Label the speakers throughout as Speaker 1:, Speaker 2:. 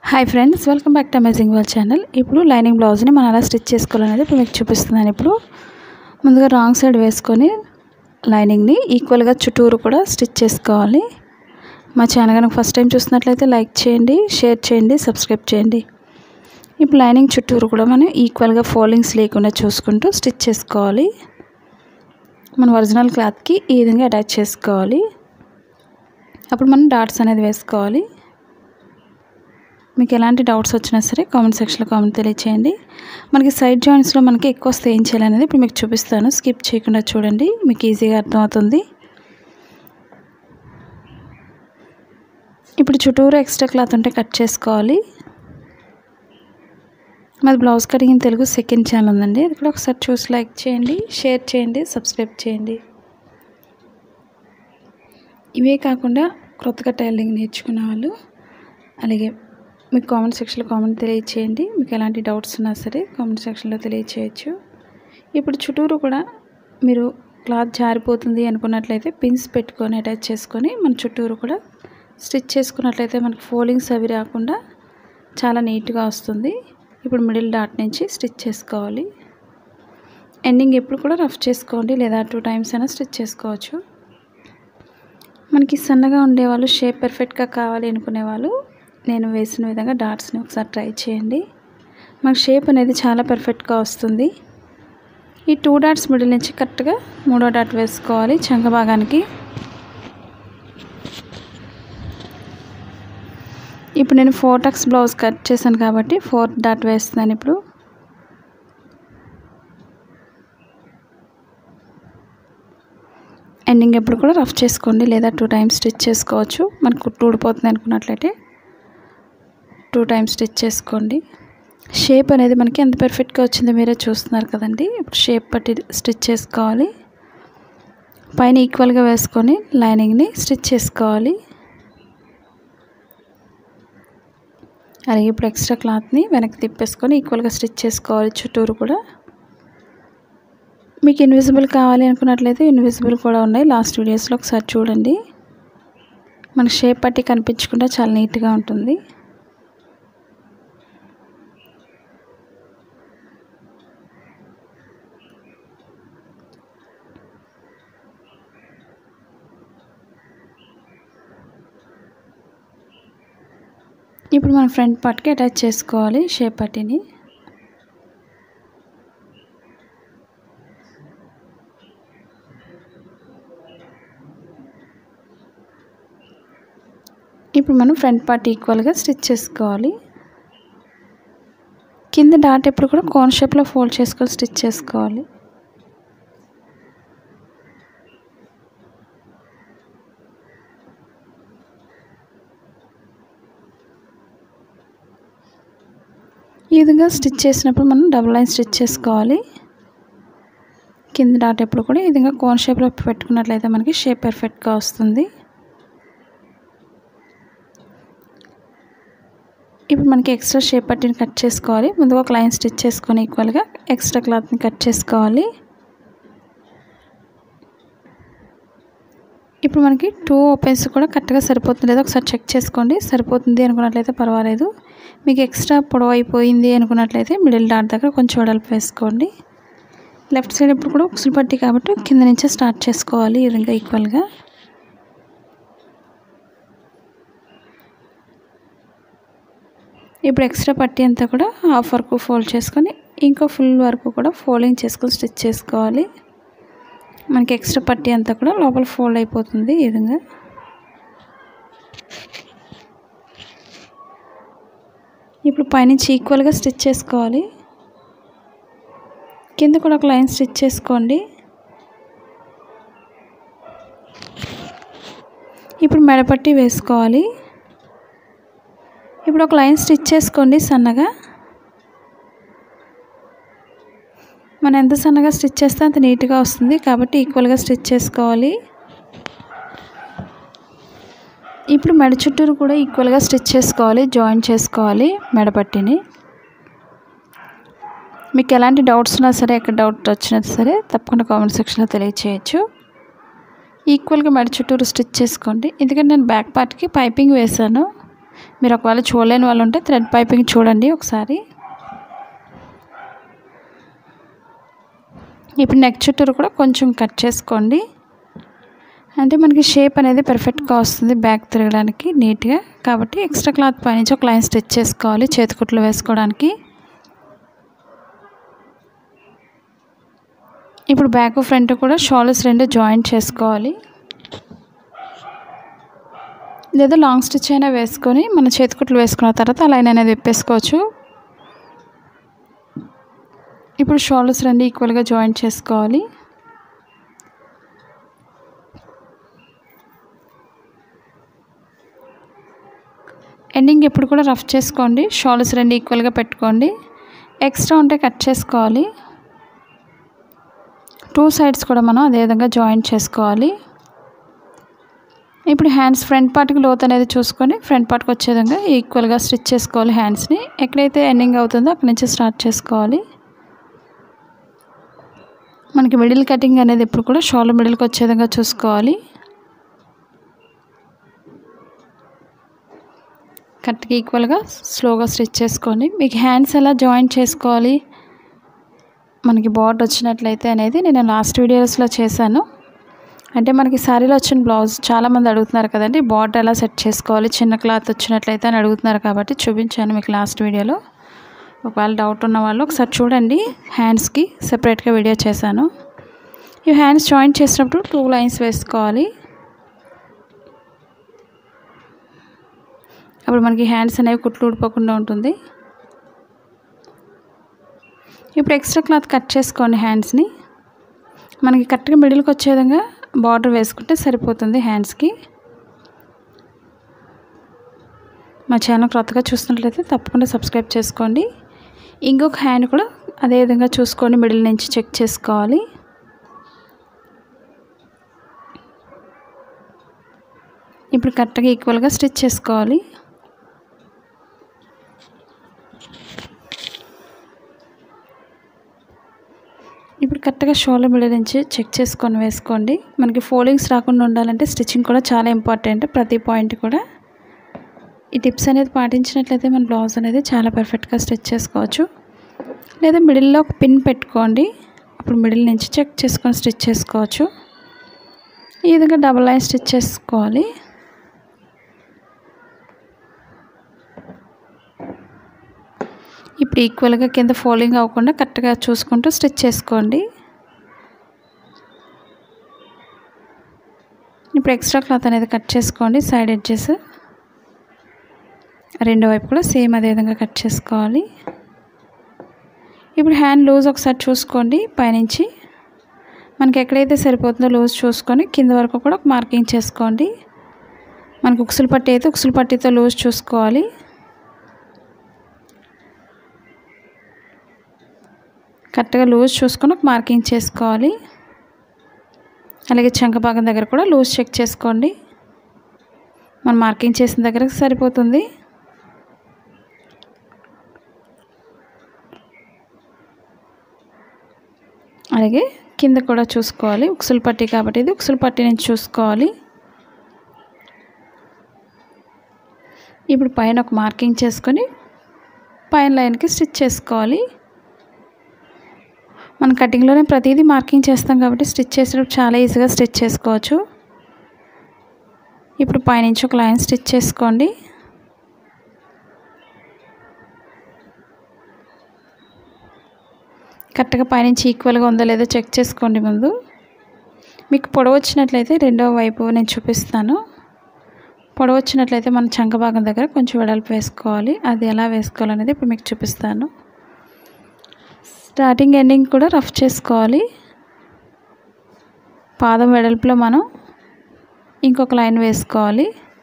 Speaker 1: Hi friends, welcome back to amazing world channel. ఇప్పుడు lining బ్లౌజ్ని మనం ఎలా స్టిచ్ చేసుకోవాలనేది ఇప్పుడు మీకు చూపిస్తున్నాను. ఇప్పుడు ముందుగా రాంగ్ సైడ్ వేసుకొని లైనింగ్ని ఈక్వల్గా చుట్టూరు కూడా స్టిచ్ చేసుకోవాలి. మా ఛానల్ కనుక ఫస్ట్ టైం చూస్తున్నట్లయితే లైక్ చేయండి, షేర్ చేయండి, సబ్స్క్రైబ్ చేయండి. ఇప్పుడు లైనింగ్ చుట్టూరు కూడా మనం ఈక్వల్గా ఫోల్డింగ్స్ లేకుండా చూసుకుంటూ స్టిచ్ చేసుకోవాలి. మన ఒరిజినల్ క్లాత్కి ఈ విధంగా అటాచ్ చేసుకోవాలి. అప్పుడు మనం డాట్స్ అనేది వేసుకోవాలి. మీకు ఎలాంటి డౌట్స్ వచ్చినా సరే కామెంట్ సెక్షన్లో కామెంట్ తెలియచేయండి. మనకి సైడ్ జాయింట్స్లో మనకి ఎక్కువ వస్తే ఏం చేయాలనేది ఇప్పుడు మీకు చూపిస్తాను. స్కిప్ చేయకుండా చూడండి, మీకు ఈజీగా అర్థమవుతుంది. ఇప్పుడు చుట్టూరు ఎక్స్ట్రా క్లాత్ ఉంటే కట్ చేసుకోవాలి. మాది blouse cutting in Telugu second channel ఉందండి, అది కూడా ఒకసారి చూసి లైక్ చేయండి, షేర్ చేయండి, సబ్స్క్రైబ్ చేయండి. ఇవే కాకుండా కొత్తగా టైలరింగ్ నేర్చుకునే వాళ్ళు అలాగే మీకు కామెంట్ సెక్షన్లో కామెంట్ తెలియచేయండి. మీకు ఎలాంటి డౌట్స్ ఉన్నా సరే కామెంట్ సెక్షన్లో తెలియచేయచ్చు. ఇప్పుడు చుట్టూరు కూడా మీరు క్లాత్ జారిపోతుంది అనుకున్నట్లయితే పిన్స్ పెట్టుకొని అటాచ్ చేసుకొని మన చుట్టూరు కూడా స్టిచ్ చేసుకున్నట్లయితే మనకు ఫోల్డింగ్స్ అవి రాకుండా చాలా నీట్గా వస్తుంది. ఇప్పుడు మిడిల్ డాట్ నుంచి స్టిచ్ చేసుకోవాలి. ఎండింగ్ ఎప్పుడు కూడా రఫ్ చేసుకోండి, లేదా 2 టైమ్స్ అయినా స్టిచ్ చేసుకోవచ్చు. మనకి సన్నగా ఉండేవాళ్ళు, షేప్ పర్ఫెక్ట్గా కావాలి అనుకునేవాళ్ళు నేను వేసిన విధంగా డాట్స్ని ఒకసారి ట్రై చేయండి. మనకు షేప్ అనేది చాలా పర్ఫెక్ట్గా వస్తుంది. ఈ 2 డాట్స్ మిడిల్ నుంచి కరెక్ట్గా 3వ డాట్ వేసుకోవాలి చంక భాగానికి. ఇప్పుడు నేను 4 టక్స్ బ్లౌజ్ కట్ చేశాను కాబట్టి 4th డాట్ వేస్తున్నాను. ఇప్పుడు ఎండింగ్ ఎప్పుడు కూడా రఫ్ చేసుకోండి, లేదా 2 టైమ్స్ స్టిచ్ చేసుకోవచ్చు. మనకు ఊడిపోతుంది అనుకున్నట్లయితే 2 టైమ్స్ స్టిచ్ చేసుకోండి. షేప్ అనేది మనకి ఎంత పర్ఫెక్ట్గా వచ్చిందో మీరే చూస్తున్నారు కదండి. ఇప్పుడు షేప్ పట్టి స్టిచ్ చేసుకోవాలి. పైన ఈక్వల్గా వేసుకొని లైనింగ్ని స్టిచ్ చేసుకోవాలి. అలాగే ఇప్పుడు ఎక్స్ట్రా క్లాత్ని వెనక్కి తిప్పేసుకొని ఈక్వల్గా స్టిచ్ చేసుకోవాలి చుట్టూరు కూడా. మీకు ఇన్విజిబుల్ కావాలి అనుకున్నట్లయితే ఇన్విజిబుల్ కూడా ఉన్నాయి, లాస్ట్ వీడియోస్లో ఒకసారి చూడండి. మనకు షేప్ పట్టి కనిపించకుండా చాలా నీట్గా ఉంటుంది. ఇప్పుడు మన ఫ్రంట్ పార్ట్కి అటాచ్ చేసుకోవాలి షేప్ పట్టిని. ఇప్పుడు మనం ఫ్రంట్ పార్ట్ ఈక్వల్గా స్టిచ్ చేసుకోవాలి. కింద డాట్ ఎప్పుడు కూడా కోన్ షేప్లో ఫోల్డ్ చేసుకొని స్టిచ్ చేసుకోవాలి. ఈ విధంగా స్టిచ్ చేసినప్పుడు మనం డబుల్ లైన్ స్టిచ్ చేసుకోవాలి. కింద డాట్ ఎప్పుడు కూడా ఈ విధంగా కోన్ షేప్లో పెట్టుకున్నట్లయితే మనకి షేప్ పర్ఫెక్ట్గా వస్తుంది. ఇప్పుడు మనకి ఎక్స్ట్రా షేప్ పట్టిని కట్ చేసుకోవాలి. ముందుగా ఒక లైన్ స్టిచ్ చేసుకొని ఈక్వల్గా ఎక్స్ట్రా క్లాత్ని కట్ చేసుకోవాలి. ఇప్పుడు మనకి 2 ఓపెన్స్ కూడా కరెక్ట్గా సరిపోతుంది లేదా ఒకసారి చెక్ చేసుకోండి. సరిపోతుంది అనుకున్నట్లయితే పర్వాలేదు. మీకు ఎక్స్ట్రా పొడవు అయిపోయింది అనుకున్నట్లయితే మిడిల్ డాట్ దగ్గర కొంచెం వెడల్పు వేసుకోండి. లెఫ్ట్ సైడ్ ఇప్పుడు కూడా ఉక్సులు పట్టి కాబట్టి కింద నుంచే స్టార్ట్ చేసుకోవాలి ఈ విధంగా ఈక్వల్గా. ఇప్పుడు ఎక్స్ట్రా పట్టి అంతా కూడా హాఫ్ వరకు ఫోల్డ్ చేసుకొని ఇంకో ఫుల్ వరకు కూడా ఫోల్డింగ్ చేసుకొని స్టిచ్ చేసుకోవాలి. మనకి ఎక్స్ట్రా పట్టి అంతా కూడా లోపల ఫోల్డ్ అయిపోతుంది ఈ విధంగా. ఇప్పుడు పైనుంచి ఈక్వల్గా స్టిచ్ చేసుకోవాలి. కింద కూడా ఒక లైన్ స్టిచ్ చేసుకోండి. ఇప్పుడు మెడపట్టి వేసుకోవాలి. ఇప్పుడు ఒక లైన్ స్టిచ్ చేసుకోండి సన్నగా. మనం ఎంత సన్నగా స్టిచ్ చేస్తే అంత నీట్గా వస్తుంది కాబట్టి ఈక్వల్గా స్టిచ్ చేసుకోవాలి. ఇప్పుడు మెడ చుట్టూరు కూడా ఈక్వల్గా స్టిచ్ చేసుకోవాలి, జాయిన్ చేసుకోవాలి మెడపట్టిని. మీకు ఎలాంటి డౌట్స్ ఉన్నా సరే, ఎక్కడ డౌట్ వచ్చినా సరే తప్పకుండా కామెంట్ సెక్షన్లో తెలియచేయచ్చు. ఈక్వల్గా మెడ చుట్టూరు స్టిచ్ చేసుకోండి. ఎందుకంటే నేను బ్యాక్ పార్ట్కి పైపింగ్ వేసాను, మీరు ఒకవేళ చూడలేని వాళ్ళు ఉంటే థ్రెడ్ పైపింగ్ చూడండి ఒకసారి. ఇప్పుడు నెక్ చుట్టూరు కూడా కొంచెం కట్ చేసుకోండి. అంటే మనకి షేప్ అనేది పర్ఫెక్ట్గా వస్తుంది బ్యాక్ తిరగడానికి నీట్గా. కాబట్టి ఎక్స్ట్రా క్లాత్ పైనుంచి ఒక లైన్ స్టిచ్ చేసుకోవాలి చేతికుట్లు వేసుకోవడానికి. ఇప్పుడు బ్యాక్ ఫ్రంట్ కూడా షోల్డర్స్ రెండు జాయింట్ చేసుకోవాలి. లేదా లాంగ్ స్టిచ్ అయినా వేసుకొని మన చేతికుట్లు వేసుకున్న తర్వాత ఆ లైన్ అనేది విప్పేసుకోవచ్చు. ఇప్పుడు షోల్డర్స్ రెండు ఈక్వల్గా జాయింట్ చేసుకోవాలి. ఎండింగ్ ఎప్పుడు కూడా రఫ్ చేసుకోండి. షోల్డర్స్ రెండు ఈక్వల్గా పెట్టుకోండి. ఎక్స్ట్రా ఉంటే కట్ చేసుకోవాలి. 2 సైడ్స్ కూడా మనం అదేవిధంగా జాయింట్ చేసుకోవాలి. ఇప్పుడు హ్యాండ్స్ ఫ్రంట్ పార్ట్కి లోత్ అనేది చూసుకొని ఫ్రంట్ పార్ట్కి వచ్చే విధంగా ఈక్వల్గా స్టిచ్ చేసుకోవాలి. హ్యాండ్స్ని ఎక్కడైతే ఎండింగ్ అవుతుందో అక్కడి నుంచి స్టార్ట్ చేసుకోవాలి. మనకి మిడిల్ కటింగ్ అనేది ఎప్పుడు కూడా షోల్డర్ మిడిల్కి వచ్చే విధంగా చూసుకోవాలి. కట్కి ఈక్వల్గా స్లోగా స్టిచ్ చేసుకోండి. మీకు హ్యాండ్స్ ఎలా జాయింట్ చేసుకోవాలి మనకి బార్డర్ వచ్చినట్లయితే అనేది నేను లాస్ట్ వీడియోస్లో చేశాను. అంటే మనకి శారీలో వచ్చిన బ్లౌజ్ చాలామంది అడుగుతున్నారు కదండి, బార్డర్ ఎలా సెట్ చేసుకోవాలి చిన్న క్లాత్ వచ్చినట్లయితే అని అడుగుతున్నారు కాబట్టి చూపించాను మీకు లాస్ట్ వీడియోలో. ఒకవేళ డౌట్ ఉన్న వాళ్ళు ఒకసారి చూడండి. హ్యాండ్స్కి సెపరేట్గా వీడియో చేశాను. ఈ హ్యాండ్స్ జాయింట్ చేసినప్పుడు 2 లైన్స్ వేసుకోవాలి. అప్పుడు మనకి హ్యాండ్స్ అనేవి కుట్లు ఊడిపోకుండా ఉంటుంది. ఇప్పుడు ఎక్స్ట్రా క్లాత్ కట్ చేసుకోండి. హ్యాండ్స్ని మనకి కరెక్ట్గా మిడిల్కి వచ్చే విధంగా బార్డర్ వేసుకుంటే సరిపోతుంది హ్యాండ్స్కి. మా ఛానల్ కొత్తగా చూస్తున్నట్లయితే తప్పకుండా సబ్స్క్రైబ్ చేసుకోండి. ఇంకొక హ్యాండ్ కూడా అదేవిధంగా చూసుకోండి, మిడిల్ నుంచి చెక్ చేసుకోవాలి. ఇప్పుడు కరెక్ట్గా ఈక్వల్గా స్టిచ్ చేసుకోవాలి. ఇప్పుడు కరెక్ట్గా షోల్డర్ మిడిల్ నుంచి చెక్ చేసుకొని వేసుకోండి. మనకి ఫోల్డింగ్స్ రాకుండా ఉండాలంటే స్టిచ్చింగ్ కూడా చాలా ఇంపార్టెంట్. ప్రతి పాయింట్ కూడా ఈ టిప్స్ అనేది పాటించినట్లయితే మన బ్లౌజ్ అనేది చాలా పర్ఫెక్ట్గా స్టిచ్ చేసుకోవచ్చు. లేదా మిడిల్లో ఒక పిన్ పెట్టుకోండి. అప్పుడు మిడిల్ నుంచి చెక్ చేసుకొని స్టిచ్ చేసుకోవచ్చు. ఈ విధంగా డబుల్ లైన్ స్టిచ్ చేసుకోవాలి. ఇప్పుడు ఈక్వల్గా కింద ఫోల్డింగ్ అవ్వకుండా కరెక్ట్గా చూసుకుంటూ స్టిచ్ చేసుకోండి. ఇప్పుడు ఎక్స్ట్రా క్లాత్ అనేది కట్ చేసుకోండి. సైడ్ ఎడ్జెస్ రెండో వైపు కూడా సేమ్ అదే విధంగా కట్ చేసుకోవాలి. ఇప్పుడు హ్యాండ్ లూజ్ ఒకసారి చూసుకోండి. పైనుంచి మనకి ఎక్కడైతే సరిపోతుందో లూజ్ చూసుకొని కింద వరకు కూడా ఒక మార్కింగ్ చేసుకోండి. మనకు ఉక్సులు పట్టి అయితే ఉక్సులు పట్టితో లూజ్ చూసుకోవాలి. కరెక్ట్గా లూజ్ చూసుకొని ఒక మార్కింగ్ చేసుకోవాలి. అలాగే చంక భాగం దగ్గర కూడా లూజ్ చెక్ చేసుకోండి. మనం మార్కింగ్ చేసిన దగ్గరకు సరిపోతుంది. అలాగే కింద కూడా చూసుకోవాలి. ఉక్సులు పట్టి కాబట్టి ఇది ఉక్సులు పట్టి నుంచి చూసుకోవాలి. ఇప్పుడు పైన ఒక మార్కింగ్ చేసుకొని పైన లైన్కి స్టిచ్ చేసుకోవాలి. మన కటింగ్లోనే ప్రతిదీ మార్కింగ్ చేస్తాం కాబట్టి స్టిచ్ చేసేటప్పుడు చాలా ఈజీగా స్టిచ్ చేసుకోవచ్చు. ఇప్పుడు పైనుంచి ఒక లైన్ స్టిచ్ చేసుకోండి. కరెక్ట్గా పైనుంచి ఈక్వల్గా ఉందో లేదో చెక్ చేసుకోండి. ముందు మీకు పొడవు వచ్చినట్లయితే రెండవ వైపు నేను చూపిస్తాను. పొడవు వచ్చినట్లయితే మన చంక భాగం దగ్గర కొంచెం వెడల్పు వేసుకోవాలి. అది ఎలా వేసుకోవాలనేది ఇప్పుడు మీకు చూపిస్తాను. స్టార్టింగ్ ఎండింగ్ కూడా రఫ్ చేసుకోవాలి. పాదం వెడల్పులో మనం ఇంకొక లైన్ వేసుకోవాలి.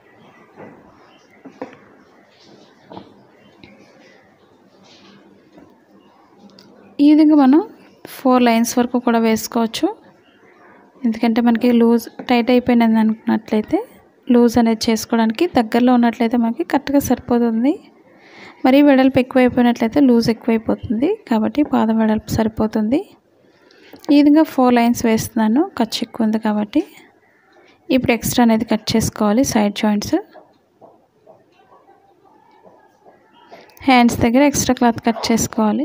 Speaker 1: ఈ విధంగా మనం 4 లైన్స్ వరకు కూడా వేసుకోవచ్చు. ఎందుకంటే మనకి లూజ్ టైట్ అయిపోయినది అనుకున్నట్లయితే లూజ్ అనేది చేసుకోవడానికి దగ్గరలో ఉన్నట్లయితే మనకి కరెక్ట్గా సరిపోతుంది. మరీ వెడల్పు ఎక్కువైపోయినట్లయితే లూజ్ ఎక్కువైపోతుంది. కాబట్టి పాదం వెడల్పు సరిపోతుంది. ఈ విధంగా 4 లైన్స్ వేస్తున్నాను. ఖర్చు ఎక్కువ ఉంది కాబట్టి. ఇప్పుడు ఎక్స్ట్రా అనేది కట్ చేసుకోవాలి సైడ్ జాయింట్స్. హ్యాండ్స్ దగ్గర ఎక్స్ట్రా క్లాత్ కట్ చేసుకోవాలి.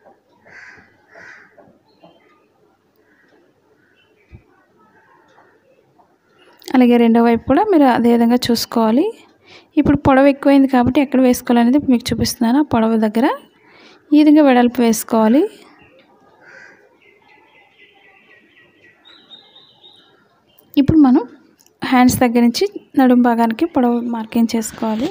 Speaker 1: అలాగే రెండో వైపు కూడా మీరు అదే విధంగా చూసుకోవాలి. ఇప్పుడు పొడవు ఎక్కువైంది కాబట్టి ఎక్కడ వేసుకోవాలనేది మీకు చూపిస్తున్నాను. ఆ పొడవు దగ్గర ఈ విధంగా వెడల్పు వేసుకోవాలి. ఇప్పుడు మనం హ్యాండ్స్ దగ్గర నుంచి నడుము భాగానికి పొడవు మార్కింగ్ చేసుకోవాలి.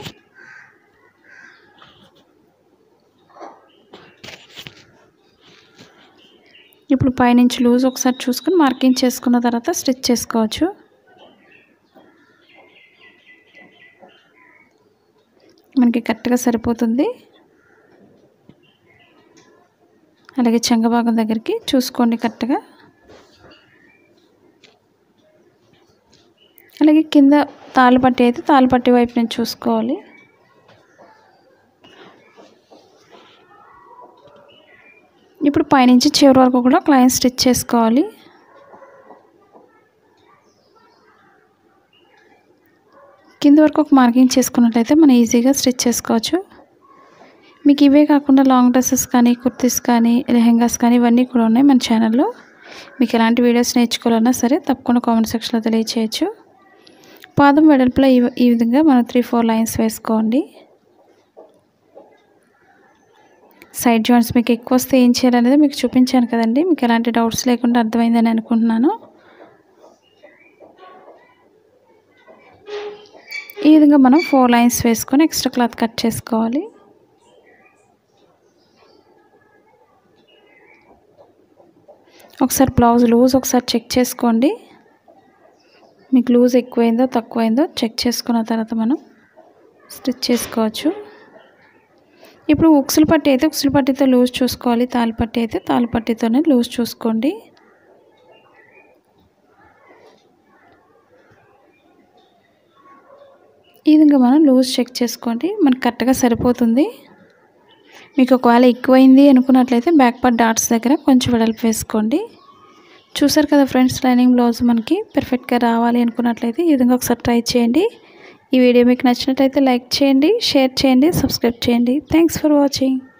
Speaker 1: ఇప్పుడు పైనుంచి లూజ్ ఒకసారి చూసుకొని మార్కింగ్ చేసుకున్న తర్వాత స్టిచ్ చేసుకోవచ్చు. మనకి కరెక్ట్గా సరిపోతుంది. అలాగే చెంగ భాగం దగ్గరికి చూసుకోండి కరెక్ట్గా. అలాగే కింద తాళ్ళపట్టి అయితే తాళ్ళపట్టి వైపు నుంచి చూసుకోవాలి. ఇప్పుడు పైనుంచి చివరి వరకు కూడా క్లైన్ స్టిచ్ చేసుకోవాలి. కింద వరకు ఒక మార్కింగ్ చేసుకున్నట్లయితే మనం ఈజీగా స్టిచ్ చేసుకోవచ్చు. మీకు ఇవే కాకుండా లాంగ్ డ్రెస్సెస్ కానీ, కుర్తీస్ కానీ, లెహెంగాస్ కానీ ఇవన్నీ కూడా ఉన్నాయి మన ఛానల్లో. మీకు ఎలాంటి వీడియోస్ నేర్చుకోవాలన్నా సరే తప్పకుండా కామెంట్ సెక్షన్లో తెలియచేయచ్చు. పాదం వెడల్పులో ఈ విధంగా మనం 3-4 లైన్స్ వేసుకోండి. సైడ్ జాయింట్స్ మీకు ఎక్కువ వస్తే ఏం చేయాలనేది మీకు చూపించాను కదండి. మీకు ఎలాంటి డౌట్స్ లేకుండా అర్థమైందని అనుకుంటున్నాను. ఈ విధంగా మనం 4 లైన్స్ వేసుకొని ఎక్స్ట్రా క్లాత్ కట్ చేసుకోవాలి. ఒకసారి బ్లౌజ్ లూజ్ ఒకసారి చెక్ చేసుకోండి. మీకు లూజ్ ఎక్కువైందో తక్కువైందో చెక్ చేసుకున్న తర్వాత మనం స్టిచ్ చేసుకోవచ్చు. ఇప్పుడు ఉక్సులు పట్టి అయితే ఉక్సులు పట్టితో లూజ్ చూసుకోవాలి. తాళ్ళపట్టి అయితే తాళ్ళపట్టితోనే లూజ్ చూసుకోండి. ఈ విధంగా మనం లూజ్ చెక్ చేసుకోండి. మనకు కరెక్ట్గా సరిపోతుంది. మీకు ఒకవేళ ఎక్కువైంది అనుకున్నట్లయితే బ్యాక్ పార్ట్ డాట్స్ దగ్గర కొంచెం వెడల్పు వేసుకోండి. చూసారు కదా ఫ్రెండ్స్, లైనింగ్ బ్లౌజ్ మనకి పర్ఫెక్ట్గా రావాలి అనుకున్నట్లయితే ఈ విధంగా ఒకసారి ట్రై చేయండి. ఈ వీడియో మీకు నచ్చినట్లయితే లైక్ చేయండి, షేర్ చేయండి, సబ్స్క్రైబ్ చేయండి. Thanks for watching.